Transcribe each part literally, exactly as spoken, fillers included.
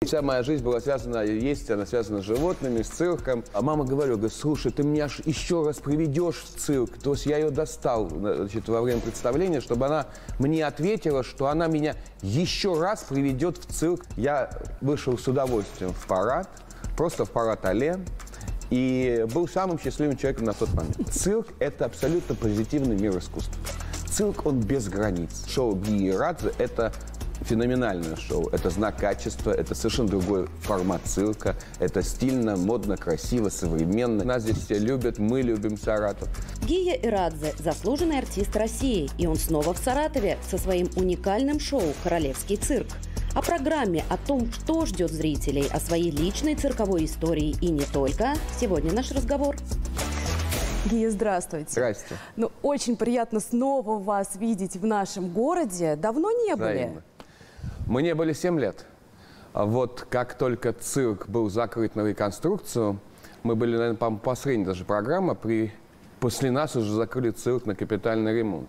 Вся моя жизнь была связана, есть она связана с животными, с цирком. А мама говорила, говорит, слушай, ты меня ж еще раз приведешь в цирк. То есть я ее достал, значит, во время представления, чтобы она мне ответила, что она меня еще раз приведет в цирк. Я вышел с удовольствием в парад, просто в парад алле. И был самым счастливым человеком на тот момент. Цирк – это абсолютно позитивный мир искусства. Цирк, он без границ. Шоу Гии Радзе – это феноменальное шоу. Это знак качества, это совершенно другой формат цирка. Это стильно, модно, красиво, современно. Нас здесь все любят, мы любим Саратов. Гия Ирадзе – заслуженный артист России. И он снова в Саратове со своим уникальным шоу «Королевский цирк». О программе, о том, что ждет зрителей, о своей личной цирковой истории и не только. Сегодня наш разговор. Гия, здравствуйте. Здрасте. Ну, очень приятно снова вас видеть в нашем городе. Давно не были? Взаимно. Мы не были семь лет. А вот как только цирк был закрыт на реконструкцию, мы были, наверное, по-моему, последняя даже программа, при... после нас уже закрыли цирк на капитальный ремонт.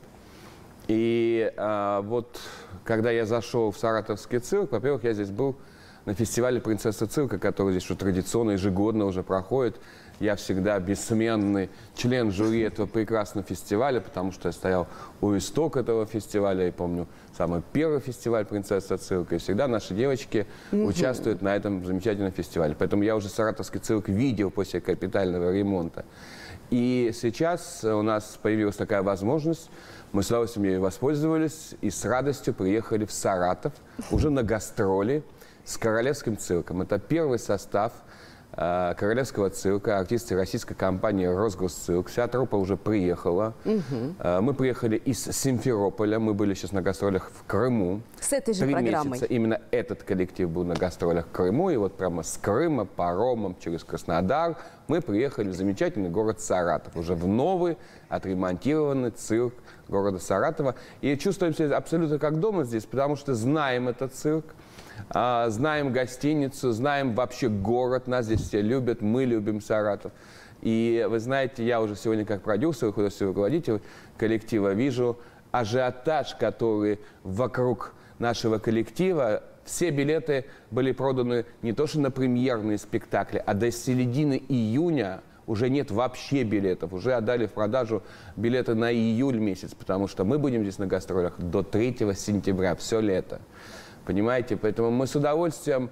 И а, вот, когда я зашел в саратовский цирк, во-первых, я здесь был на фестивале «Принцесса цирка», который здесь что традиционно, ежегодно уже проходит. Я всегда бессменный член жюри этого прекрасного фестиваля, потому что я стоял у истока этого фестиваля. Я помню самый первый фестиваль «Принцесса цирка». И всегда наши девочки mm-hmm. участвуют на этом замечательном фестивале. Поэтому я уже саратовский цирк видел после капитального ремонта. И сейчас у нас появилась такая возможность. Мы с удовольствием ею воспользовались и с радостью приехали в Саратов уже на гастроли с Королевским цирком. Это первый состав э, Королевского цирка, артисты российской компании «Росгосцирк». Вся труппа уже приехала. Угу. Э, мы приехали из Симферополя. Мы были сейчас на гастролях в Крыму. С этой же Три программой. месяца именно этот коллектив был на гастролях в Крыму. И вот прямо с Крыма паромом через Краснодар мы приехали в замечательный город Саратов. Уже в новый, отремонтированный цирк города Саратова. И чувствуем себя абсолютно как дома здесь, потому что знаем этот цирк, а, знаем гостиницу, знаем вообще город. Нас здесь все любят, мы любим Саратов. И вы знаете, я уже сегодня как продюсер, художественный руководитель коллектива вижу ажиотаж, который вокруг нашего коллектива. Все билеты были проданы не то что на премьерные спектакли, а до середины июня уже нет вообще билетов. Уже отдали в продажу билеты на июль месяц, потому что мы будем здесь на гастролях до третьего сентября, все лето. Понимаете? Поэтому мы с удовольствием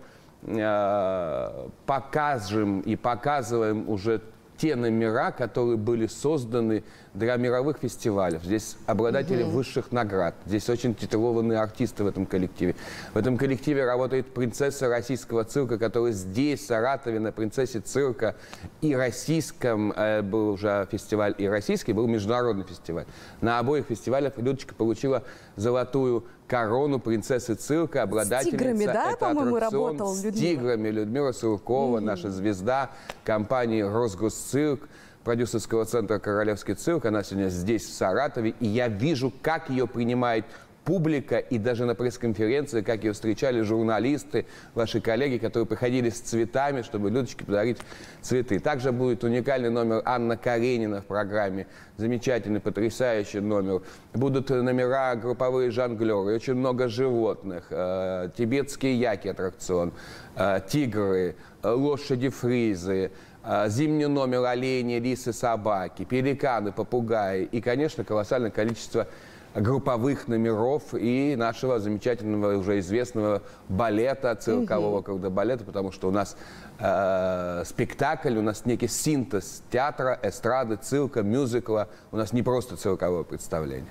э, покажем и показываем уже те номера, которые были созданы для мировых фестивалей. Здесь обладатели mm-hmm. высших наград. Здесь очень титулованные артисты в этом коллективе. В этом коллективе работает принцесса российского цирка, которая здесь, в Саратове, на «Принцессе цирка» и российском, э, был уже фестиваль, и российский, был международный фестиваль. На обоих фестивалях Людочка получила золотую корону принцессы цирка, обладательница. С тиграми, да, по-моему, работал с Людмила? тиграми. Людмила Суркова, mm-hmm. наша звезда компании «Росгосцирк», продюсерского центра «Королевский цирк». Она сегодня здесь, в Саратове. И я вижу, как ее принимает публика. И даже на пресс-конференции, как ее встречали журналисты, ваши коллеги, которые приходили с цветами, чтобы Людочке подарить цветы. Также будет уникальный номер Анна Каренина в программе. Замечательный, потрясающий номер. Будут номера групповые жонглеры, очень много животных. Э, тибетские яки аттракцион, э, тигры, э, лошади-фризы. Зимний номер олени, лисы, собаки, пеликаны, попугаи и, конечно, колоссальное количество групповых номеров и нашего замечательного, уже известного балета, циркового mm-hmm. балета, потому что у нас э, спектакль, у нас некий синтез театра, эстрады, цирка, мюзикла. У нас не просто цирковое представление.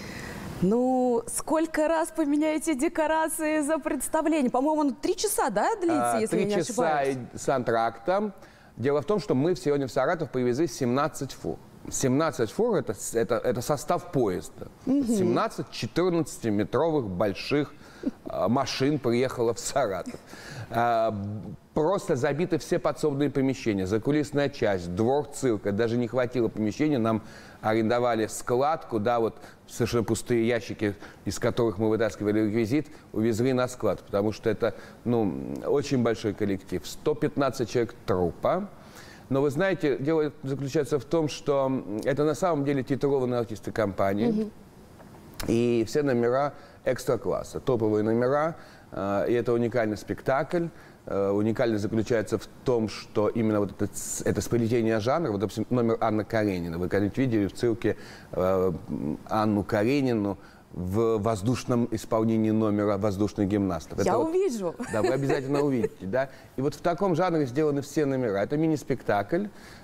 Ну, сколько раз поменяете декорации за представление? По-моему, три часа, да, длится, а, если я не ошибаюсь? Три часа с антрактом. Дело в том, что мы сегодня в Саратов привезли семнадцать фур. семнадцать фур это, это, это состав поезда. семнадцать четырнадцатиметровых больших э, машин приехало в Саратов. Э, просто забиты все подсобные помещения, закулисная часть, двор цирка. Даже не хватило помещения, нам арендовали склад, куда вот совершенно пустые ящики, из которых мы вытаскивали реквизит, увезли на склад, потому что это, ну, очень большой коллектив. сто пятнадцать человек труппа. Но вы знаете, дело заключается в том, что это на самом деле титулованные артисты компании. Mm-hmm. И все номера экстра-класса, топовые номера. И это уникальный спектакль. Уникальность заключается в том, что именно вот это, это сплетение жанра, вот, допустим, номер Анны Каренина. Вы когда-нибудь видели в цирке э, Анну Каренину в воздушном исполнении номера «Воздушных гимнастов». Я это увижу. Вот, да, вы обязательно увидите. Да? И вот в таком жанре сделаны все номера. Это мини-спектакль,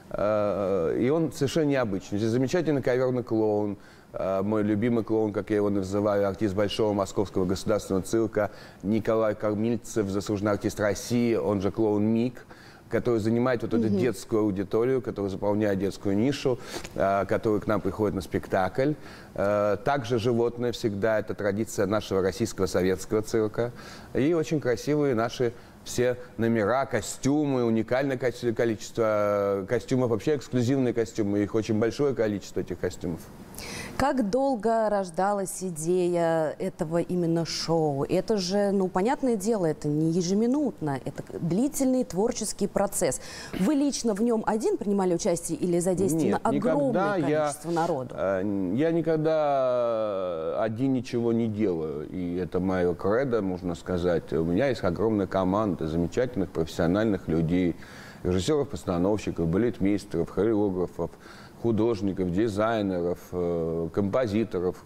э, и он совершенно необычный. Здесь замечательный коверный клоун, э, мой любимый клоун, как я его называю, артист Большого Московского государственного цирка Николай Кормильцев, заслуженный артист России, он же клоун Мик, который занимает вот эту mm-hmm. детскую аудиторию, который заполняет детскую нишу, э, который к нам приходит на спектакль. Э, также животное всегда, это традиция нашего российского советского цирка. И очень красивые наши все номера, костюмы, уникальное количество костюмов, вообще эксклюзивные костюмы, их очень большое количество, этих костюмов. Как долго рождалась идея этого именно шоу? Это же, ну, понятное дело, это не ежеминутно, это длительный творческий процесс. Вы лично в нем один принимали участие или задействовано огромное количество я, народу? Я никогда один ничего не делаю, и это мое кредо, можно сказать. У меня есть огромная команда замечательных профессиональных людей, режиссеров, постановщиков, балетмейстеров, хореографов, художников, дизайнеров, композиторов,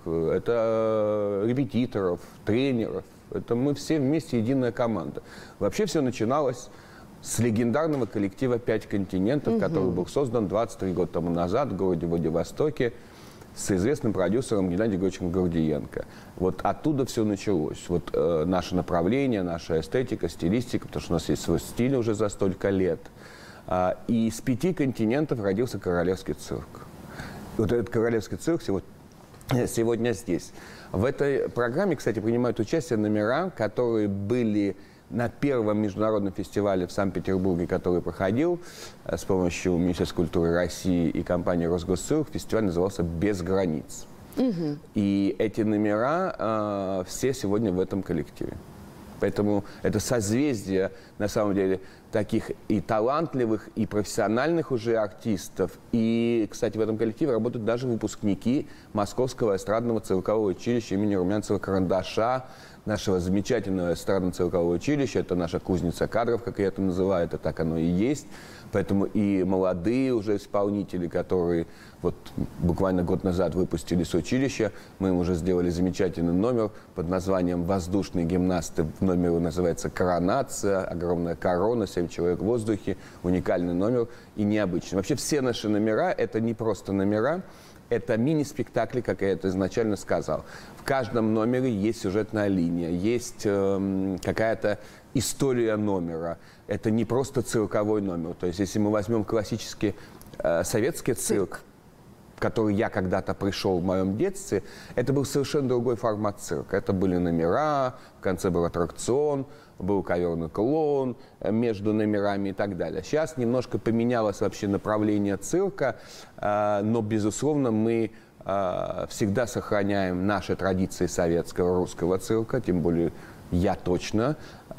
это репетиторов, тренеров. Это мы все вместе единая команда. Вообще все начиналось с легендарного коллектива «Пять континентов», угу. который был создан двадцать три года тому назад в городе Владивостоке с известным продюсером Геннадием Григорьевичем Гордиенко. Вот оттуда все началось. Вот э, наше направление, наша эстетика, стилистика, потому что у нас есть свой стиль уже за столько лет. И из пяти континентов родился Королевский цирк. Вот этот Королевский цирк сегодня здесь. В этой программе, кстати, принимают участие номера, которые были на первом международном фестивале в Санкт-Петербурге, который проходил с помощью Министерства культуры России и компании «Росгосцирк». Фестиваль назывался «Без границ». Угу. И эти номера э, все сегодня в этом коллективе. Поэтому это созвездие, на самом деле, таких и талантливых, и профессиональных уже артистов. И, кстати, в этом коллективе работают даже выпускники Московского эстрадного циркового училища имени Румянцева-Карандаша, нашего замечательного эстрадного циркового училища. Это наша кузница кадров, как я это называю, это так оно и есть. Поэтому и молодые уже исполнители, которые вот буквально год назад выпустили с училища, мы им уже сделали замечательный номер под названием «Воздушные гимнасты». Номер называется «Коронация», огромная корона, семь человек в воздухе, уникальный номер и необычный. Вообще все наши номера – это не просто номера, это мини-спектакли, как я это изначально сказал. В каждом номере есть сюжетная линия, есть э, какая-то история номера. Это не просто цирковой номер. То есть, если мы возьмем классический э, советский цирк, цирк, в который я когда-то пришел в моем детстве, это был совершенно другой формат цирка. Это были номера, в конце был аттракцион, был коверный клоун между номерами и так далее. Сейчас немножко поменялось вообще направление цирка, э, но, безусловно, мы э, всегда сохраняем наши традиции советского русского цирка, тем более я точно,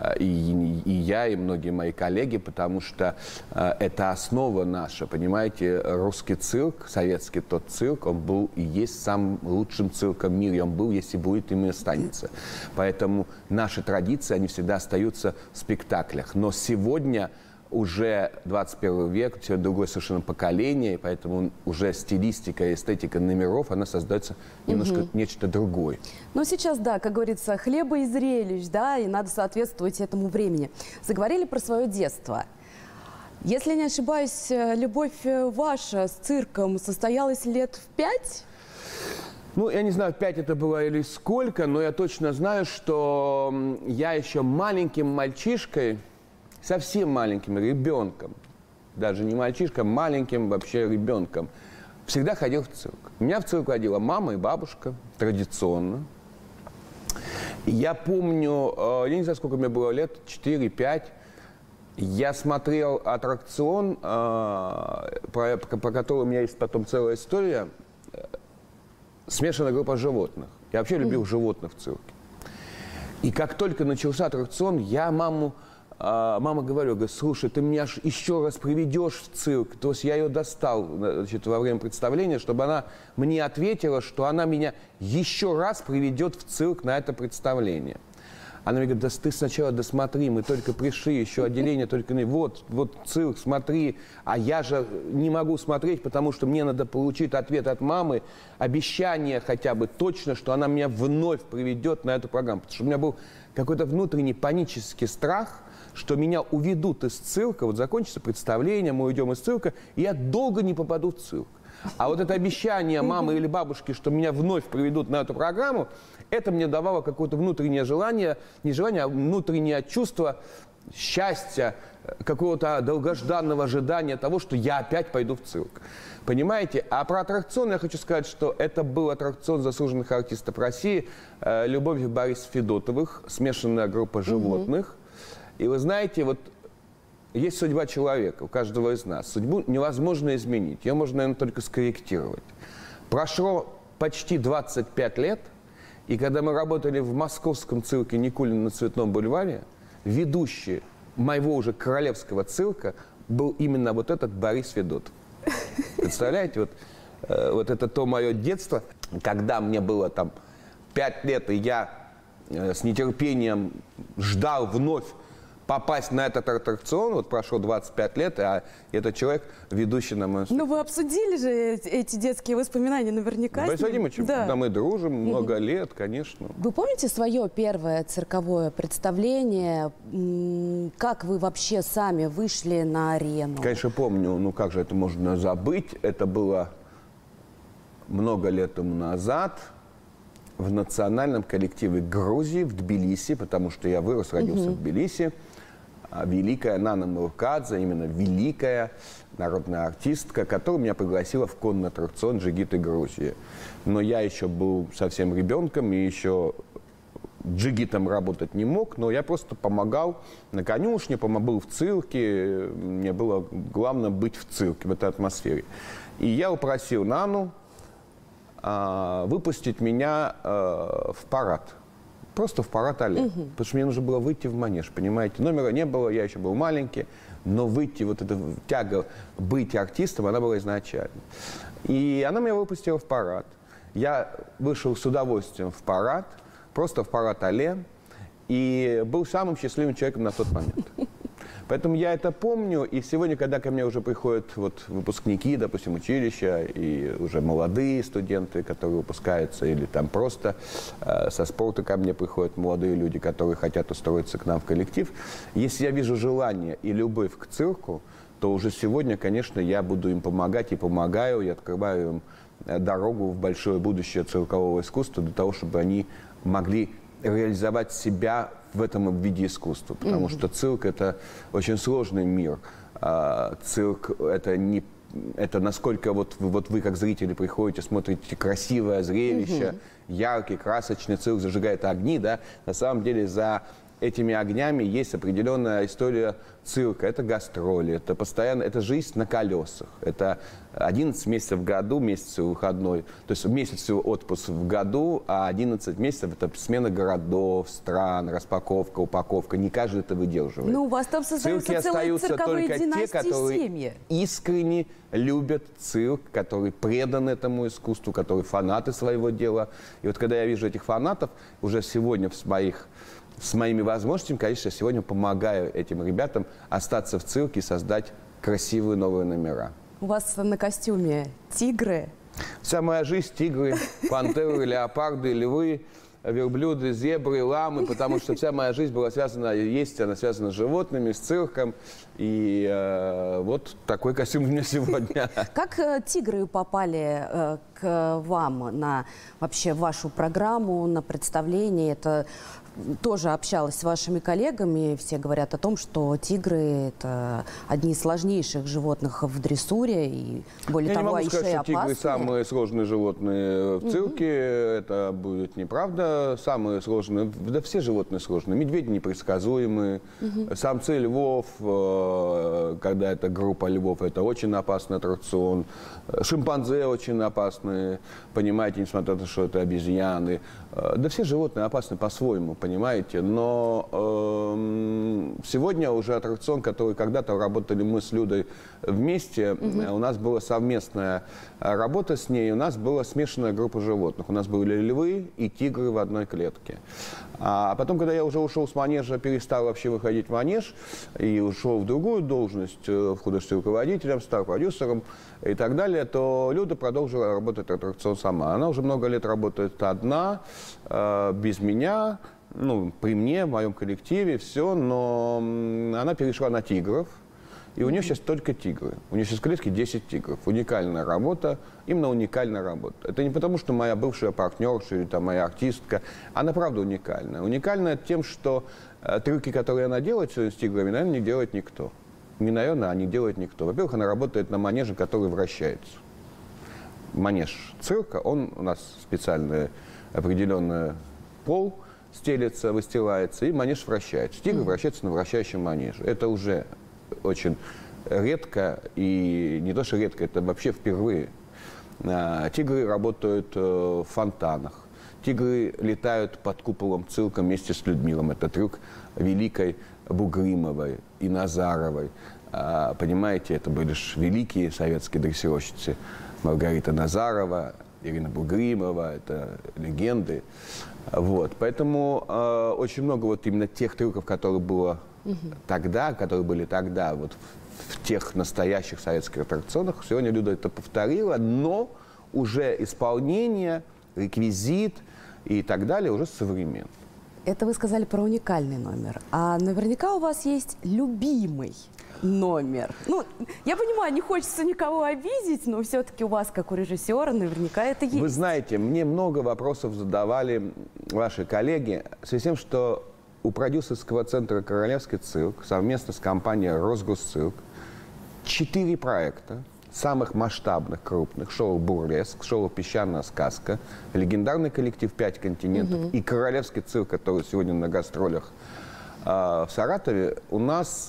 и, и я, и многие мои коллеги, потому что э, это основа наша, понимаете, русский цирк, советский тот цирк, он был и есть самым лучшим цирком в мире, он был, если будет, им и останется. Поэтому наши традиции, они всегда остаются в спектаклях. Но сегодня уже двадцать первый век, все другое совершенно поколение, и поэтому уже стилистика, эстетика номеров, она создается немножко угу. нечто другое. Ну, сейчас, да, как говорится, хлеба и зрелищ, да, и надо соответствовать этому времени. Заговорили про свое детство. Если не ошибаюсь, любовь ваша с цирком состоялась лет в пять? Ну, я не знаю, пять это было или сколько, но я точно знаю, что я еще маленьким мальчишкой, совсем маленьким ребенком, даже не мальчишком, маленьким вообще ребенком, всегда ходил в цирк. У меня в цирк ходила мама и бабушка, традиционно. И я помню, я не знаю, сколько мне было лет, четыре-пять, я смотрел аттракцион, про, про который у меня есть потом целая история, смешанная группа животных. Я вообще любил животных в цирке. И как только начался аттракцион, я маму Мама говорила, говорит, слушай, ты меня еще раз приведешь в цирк. То есть я ее достал, значит, во время представления, чтобы она мне ответила, что она меня еще раз приведет в цирк на это представление. Она мне говорит, да ты сначала досмотри, мы только пришли, еще отделение только... Вот, вот цирк, смотри. А я же не могу смотреть, потому что мне надо получить ответ от мамы, обещание хотя бы точно, что она меня вновь приведет на эту программу. Потому что у меня был какой-то внутренний панический страх, что меня уведут из цирка, вот закончится представление, мы уйдем из цирка, и я долго не попаду в цирк. А вот это обещание мамы или бабушки, что меня вновь приведут на эту программу, это мне давало какое-то внутреннее желание, не желание, а внутреннее чувство счастья, какого-то долгожданного ожидания того, что я опять пойду в цирк. Понимаете? А про аттракцион я хочу сказать, что это был аттракцион заслуженных артистов России «Любовь Борисов Федотовых», смешанная группа животных. И вы знаете, вот есть судьба человека, у каждого из нас. Судьбу невозможно изменить, ее можно, наверное, только скорректировать. Прошло почти двадцать пять лет, и когда мы работали в московском цирке Никулина на Цветном бульваре, ведущий моего уже королевского цирка был именно вот этот Борис Федотов. Представляете, вот, э, вот это то мое детство, когда мне было там пять лет, и я э, с нетерпением ждал вновь попасть на этот аттракцион. Вот прошло двадцать пять лет, а этот человек ведущий на моем спектакле. Ну, вы обсудили же эти детские воспоминания наверняка. Борис Владимирович, да. да, мы дружим много лет, конечно. Вы помните свое первое цирковое представление? М, Как вы вообще сами вышли на арену? Конечно, помню. Ну, как же это можно забыть? Это было много лет тому назад в национальном коллективе Грузии, в Тбилиси, потому что я вырос, родился в Тбилиси. А великая Нана Муркадзе, именно великая народная артистка, которая меня пригласила в конный аттракцион «Джигиты Грузии». Но я еще был совсем ребенком и еще джигитом работать не мог, но я просто помогал на конюшне, был в цирке. Мне было главное быть в цирке, в этой атмосфере. И я упросил Нану а, выпустить меня а, в парад. Просто в парад алле. Угу. Потому что мне нужно было выйти в манеж, понимаете. Номера не было, я еще был маленький, но выйти, вот эта тяга быть артистом, она была изначально. И она меня выпустила в парад. Я вышел с удовольствием в парад, просто в парад алле, и был самым счастливым человеком на тот момент. Поэтому я это помню, и сегодня, когда ко мне уже приходят вот выпускники, допустим, училища, и уже молодые студенты, которые выпускаются, или там просто э, со спорта ко мне приходят молодые люди, которые хотят устроиться к нам в коллектив, если я вижу желание и любовь к цирку, то уже сегодня, конечно, я буду им помогать и помогаю, и открываю им дорогу в большое будущее циркового искусства для того, чтобы они могли реализовать себя в этом виде искусства, потому mm-hmm. что цирк – это очень сложный мир. А, цирк – это не, это насколько вот, вот вы как зрители приходите, смотрите красивое зрелище, mm-hmm. яркий, красочный цирк зажигает огни, да, на самом деле за этими огнями есть определенная история цирка. Это гастроли, это постоянно, это жизнь на колесах. Это одиннадцать месяцев в году, месяц выходной, то есть месяц отпуск в году, а одиннадцать месяцев это смена городов, стран, распаковка, упаковка. Не каждый это выдерживает. Ну, у вас там создаются целые цирковые династии, те, которые семьи. искренне любят цирк, которые преданы этому искусству, которые фанаты своего дела. И вот когда я вижу этих фанатов, уже сегодня в моих С моими возможностями, конечно, я сегодня помогаю этим ребятам остаться в цирке и создать красивые новые номера. У вас на костюме тигры? Вся моя жизнь – тигры, пантеры, леопарды, львы, верблюды, зебры, ламы, потому что вся моя жизнь была связана, есть она связана с животными, с цирком. И э, вот такой костюм у меня сегодня. Как э, тигры попали э, к вам на вообще вашу программу, на представление? Это тоже общалась с вашими коллегами, все говорят о том, что тигры – это одни из сложнейших животных в дрессуре, и более Я того, не могу сказать, еще и что опасные. тигры самые сложные животные в цирке, mm-hmm. это будет неправда. Самые сложные, да все животные сложные. Медведи непредсказуемые, mm-hmm. самцы львов, когда это группа львов, это очень опасный аттракцион. Шимпанзе очень опасные, понимаете, несмотря на то, что это обезьяны. Да все животные опасны по-своему, понимаете. понимаете. Но э, сегодня уже аттракцион, который когда-то работали мы с Людой вместе, mm-hmm. у нас была совместная работа с ней, у нас была смешанная группа животных. У нас были львы и тигры в одной клетке. А потом, когда я уже ушел с манежа, перестал вообще выходить в манеж и ушел в другую должность, в художественным руководителем, стал продюсером и так далее, то Люда продолжила работать аттракцион сама. Она уже много лет работает одна, э, без меня, ну, при мне, в моем коллективе, все, но она перешла на тигров. И у нее сейчас только тигры. У нее сейчас в клетке десять тигров. Уникальная работа, именно уникальная работа. Это не потому, что моя бывшая партнерша или там, моя артистка. Она правда уникальная. Уникальная тем, что э, трюки, которые она делает с тиграми, наверное, не делает никто. Не, наверное, а не делает никто. Во-первых, она работает на манеже, который вращается. Манеж цирка, он у нас специальный определенный пол стелется, выстилается, и манеж вращается. Тигр mm-hmm. вращается на вращающем манеже. Это уже очень редко, и не то, что редко, это вообще впервые. Тигры работают в фонтанах. Тигры летают под куполом цирка вместе с Людмилом. Это трюк великой Бугримовой и Назаровой. Понимаете, это были же великие советские дрессировщицы. Маргарита Назарова, Ирина Бугримова, это легенды. Вот. Поэтому э, очень много вот именно тех трюков, которые было угу. тогда, которые были тогда, вот в, в тех настоящих советских аттракционах, сегодня Люда это повторила, но уже исполнение, реквизит и так далее уже современный. Это вы сказали про уникальный номер. А наверняка у вас есть любимый номер. Ну, я понимаю, не хочется никого обидеть, но все-таки у вас, как у режиссера, наверняка это есть. Вы знаете, мне много вопросов задавали ваши коллеги в связи с тем, что у продюсерского центра «Королевский цирк» совместно с компанией «Росгосцирк» четыре проекта самых масштабных, крупных: шоу «Бурлеск», шоу «Песчаная сказка», легендарный коллектив «Пять континентов» угу. и «Королевский цирк», который сегодня на гастролях в Саратове, у нас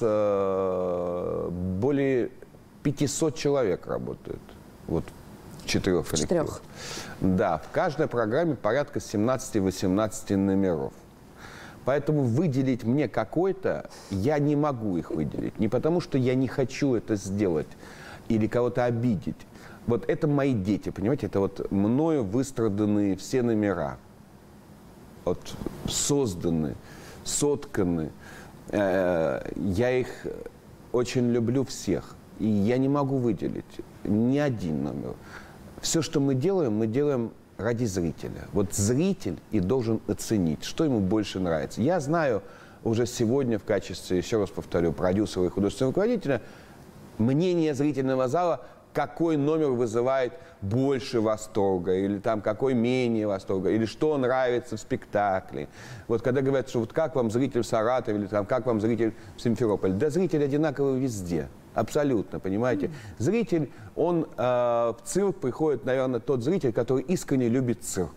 э, более пятисот человек работают. Вот в четырех коллективах. Да, в каждой программе порядка семнадцати-восемнадцати номеров. Поэтому выделить мне какой-то, я не могу их выделить. Не потому, что я не хочу это сделать или кого-то обидеть. Вот это мои дети, понимаете? Это вот мною выстраданные все номера. Вот созданы, сотканы. Я их очень люблю всех. И я не могу выделить ни один номер. Все, что мы делаем, мы делаем ради зрителя. Вот зритель и должен оценить, что ему больше нравится. Я знаю уже сегодня в качестве, еще раз повторю, продюсера и художественного руководителя, мнение зрительного зала, какой номер вызывает больше восторга, или там какой менее восторга, или что нравится в спектакле. Вот когда говорят, что вот как вам зритель в Саратове, или там как вам зритель в Симферополе, да зритель одинаковый везде, абсолютно, понимаете. Mm. Зритель, он э, в цирк приходит, наверное, тот зритель, который искренне любит цирк.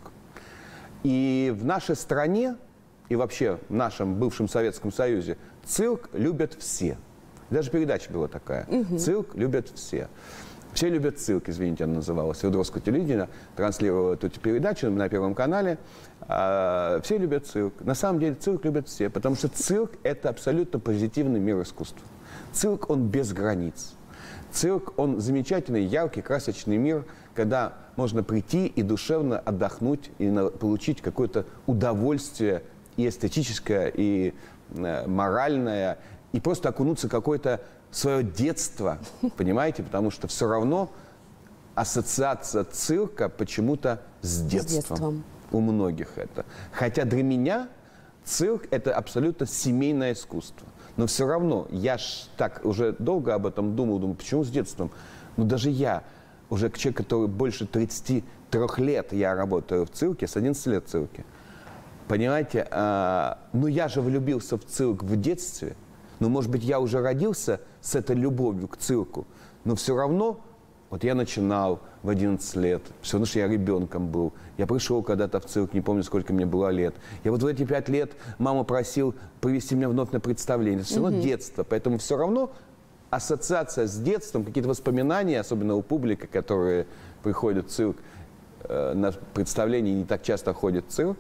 И в нашей стране, и вообще в нашем бывшем Советском Союзе, цирк любят все. Даже передача была такая. Mm-hmm. Цирк любят все. Все любят цирк, извините, она называлась. Свердловское телевидение транслировало эту передачу на Первом канале. А, все любят цирк. На самом деле цирк любят все, потому что цирк – это абсолютно позитивный мир искусства. Цирк, он без границ. Цирк, он замечательный, яркий, красочный мир, когда можно прийти и душевно отдохнуть, и на, получить какое-то удовольствие и эстетическое, и э, моральное, и просто окунуться в какое-то свое детство, понимаете? Потому что все равно ассоциация цирка почему-то с детством. С детством. У многих это. Хотя для меня цирк – это абсолютно семейное искусство. Но все равно, я ж так уже долго об этом думал, думаю, почему с детством? Ну даже я, уже человек, который больше тридцати трёх лет я работаю в цирке, с одиннадцати лет в цирке. Понимаете, а, ну я же влюбился в цирк в детстве. Ну, может быть, я уже родился с этой любовью к цирку, но все равно, вот я начинал в одиннадцать лет, все равно, что я ребенком был. Я пришел когда-то в цирк, не помню, сколько мне было лет. Я вот в эти пять лет мама просил привести меня вновь на представление. Это все равно mm-hmm. детство, поэтому все равно ассоциация с детством, какие-то воспоминания, особенно у публики, которые приходят в цирк, э, на представление не так часто ходит в цирк,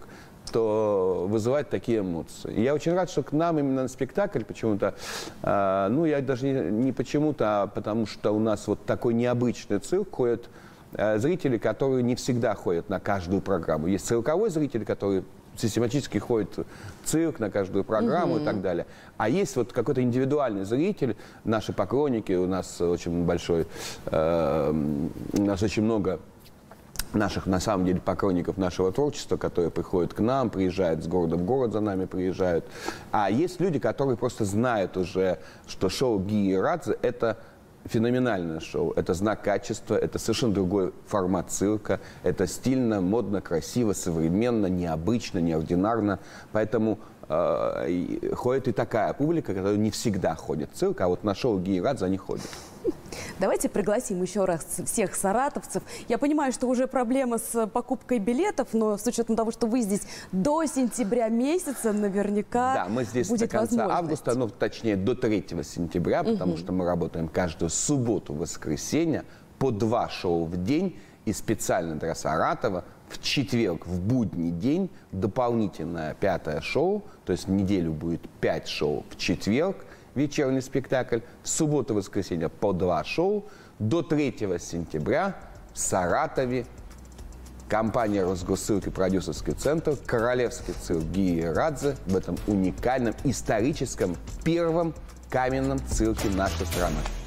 что вызывает такие эмоции. И я очень рад, что к нам именно на спектакль почему-то, э, ну, я даже не, не почему-то, а потому что у нас вот такой необычный цирк, ходят э, зрители, которые не всегда ходят на каждую программу. Есть цирковой зритель, который систематически ходит в цирк на каждую программу mm-hmm. и так далее. А есть вот какой-то индивидуальный зритель, наши поклонники, у нас очень большой, э, у нас очень много наших, на самом деле, поклонников нашего творчества, которые приходят к нам, приезжают с города в город, за нами приезжают. А есть люди, которые просто знают уже, что шоу Гии Радзе – это феноменальное шоу. Это знак качества, это совершенно другой формат цирка. Это стильно, модно, красиво, современно, необычно, неординарно. Поэтому э, ходит и такая публика, которая не всегда ходит в цирк, а вот на шоу Гии Радзе они ходят. Давайте пригласим еще раз всех саратовцев. Я понимаю, что уже проблема с покупкой билетов, но с учетом того, что вы здесь до сентября месяца, наверняка да, мы здесь будет до конца возможность. августа, ну, точнее, до третьего сентября, потому угу. что мы работаем каждую субботу, воскресенье, по два шоу в день, и специально для Саратова в четверг, в будний день, дополнительное пятое шоу, то есть в неделю будет пять шоу в четверг, вечерний спектакль, в субботу и воскресенье по два шоу. До третьего сентября в Саратове компания «Росгосцирк» и продюсерский центр «Королевский цирк» Гии Радзе в этом уникальном историческом первом каменном цирке нашей страны.